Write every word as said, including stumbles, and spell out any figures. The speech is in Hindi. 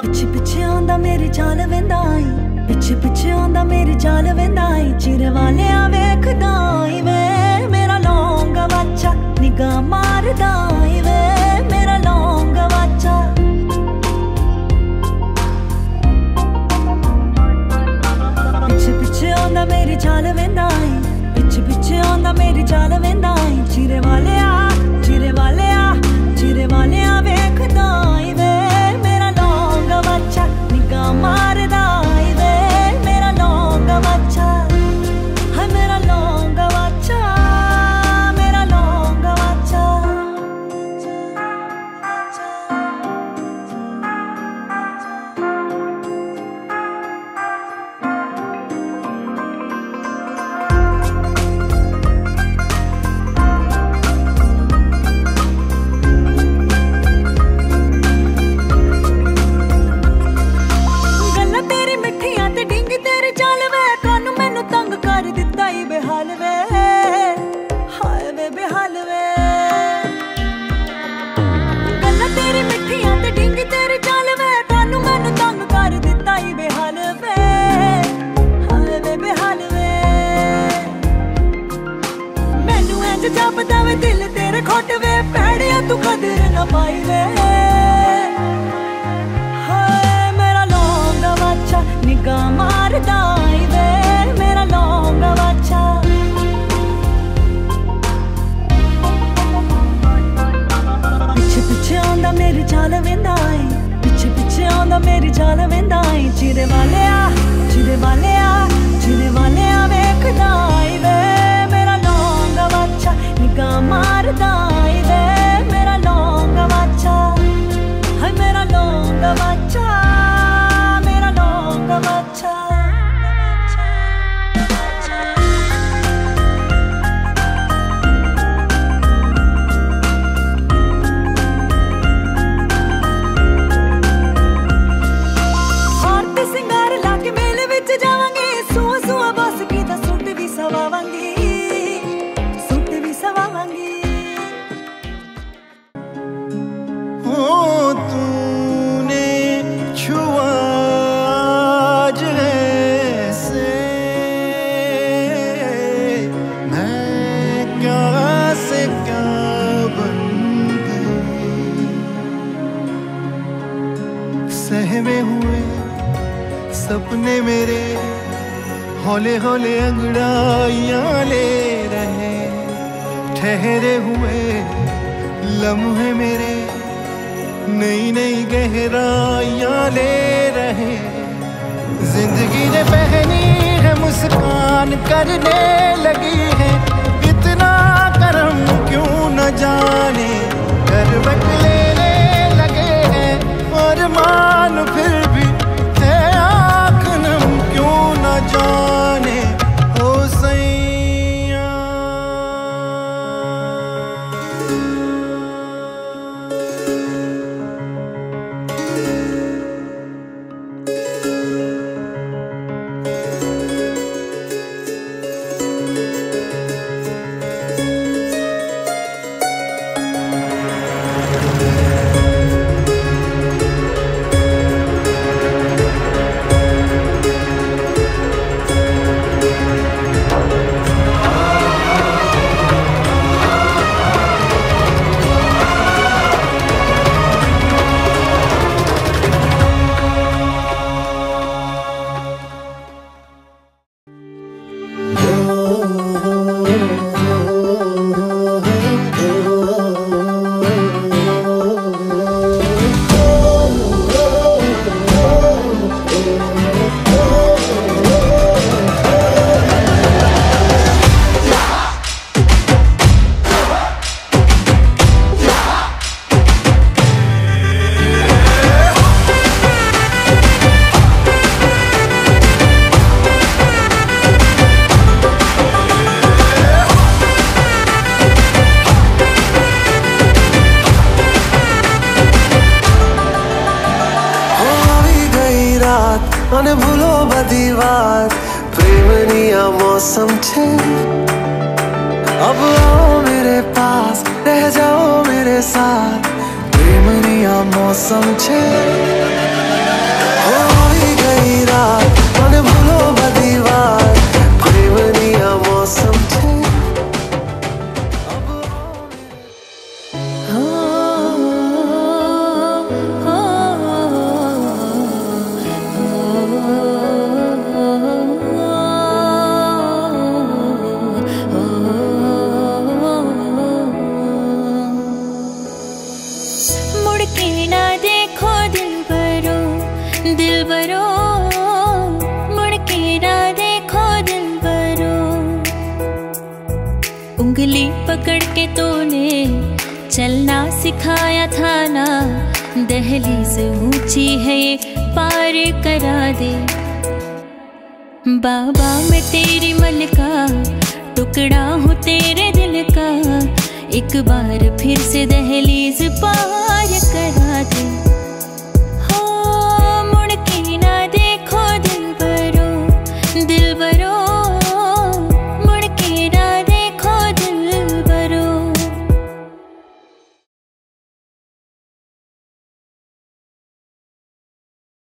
पिछे पिछे आंदा मेरी चाल वेंदा आई, पिछे पिछे आंदा मेरी चाल वेंदा आई। चिरे वाले वेखदा आई वे मेरा लौंगा बच्चा, निगाह मारदा आई वे मेरा लौंगा बच्चा। पिछे पिछे आंदा मेरी चाल वेंदा आई, पिछे पिछे आंदा मेरी चाल वेंदा आई। चिरे वाले आ चिरे वाले आ चिरे वाले आ वेखदा आई वे मेरा लौंगा बच्चा, निगाह मारदा आई वे मेरा लौंगा बच्चा। हाय मेरा लौंगा बच्चा, मेरा लौंगा बच्चा। बेहाल वे हाय वे बेहाल वे, गल्लां तेरी मिठियां ते डिंग तेरी चाल वे, कानू मैनू तंग कर दिता ही बेहाल वे हाय वे बेहाल वे। मैनू इंज जापदा वे दिल तेरे खोट वे, भैड़िया तू कदर ना पाई वे। हाय मेरा लौंगा बच्चा, निगाह मारदा आई वे मेरा लौंगा बच्चा। पिछे पिछे आंदा मेरी चाल वेंदा आई, पिछे पिछे आंदा मेरी चाल वेंदा आई। चिरे वाले आ चिरे वाले आ चिरे वाले आ वेखदा आई वे मेरा लौंगा बच्चा, निगाह मारदा आई वे मेरा लौंगा बच्चा। हाय मेरा लौंगा बच्चा, मेरा लौंगा बच्चा। सहमे हुए सपने मेरे हौले हौले अंगड़ाइयां ले रहे, ठहरे हुए लम्हे मेरे नई नई गहराइयां ले रहे। जिंदगी ने पहनी है मुस्कान करने लगी है, इतना करम क्यों न जाने करवट लेने लगे हैं। और मान फिर भी है आँख नम क्यों न जाने ओ सैया। અને ભૂલો બધી વાત પ્રેમની આ मौसम छे। अब आओ मेरे पास रह जाओ मेरे साथ, प्रेमनी आ मौसम छे। पकड़ के तूने चलना सिखाया था ना, दहलीज ऊंची है ये पार करा दे। बाबा मैं तेरी मलका, टुकड़ा हूँ तेरे दिल का, एक बार फिर से दहलीज पार करा दे।